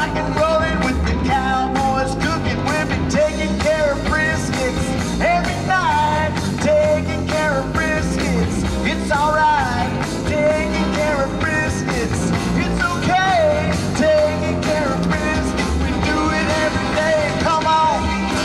rock and rolling with the cowboys, cooking, whipping, taking care of briskets every night. Taking care of briskets, it's alright. Taking care of briskets, it's okay. Taking care of briskets, we do it every day. Come on.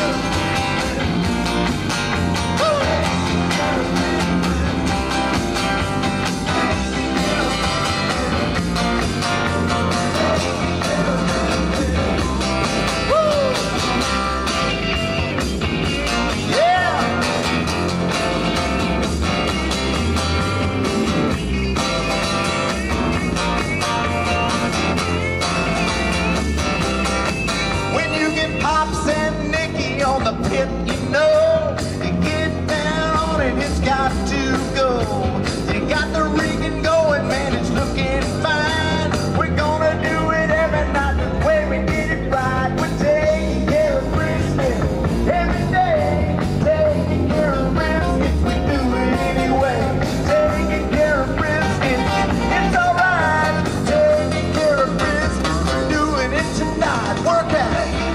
On the pit, you know, you get down on it, it's got to go. You got the rigging going, man, it's looking fine. We're gonna do it every night the way we did it right. We're taking care of brisket every day. Taking care of briskets, we do it anyway. Taking care of briskets, it's alright. Taking care of briskets, we're doing it tonight. Work out.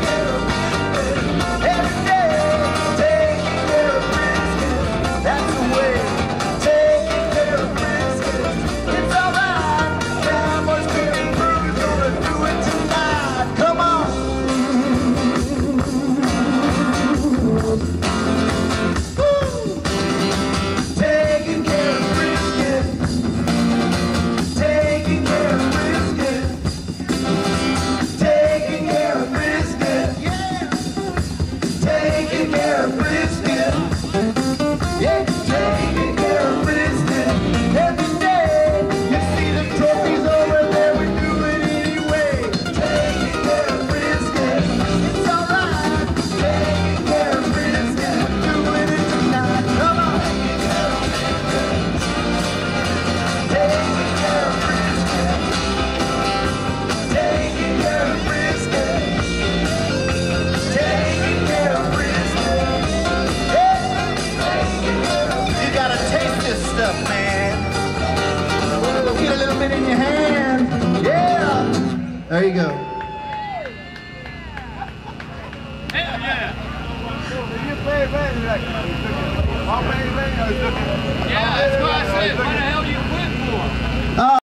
Get a little bit in your hand. Yeah. There you go. Yeah, that's what I said. What the hell do you quit for?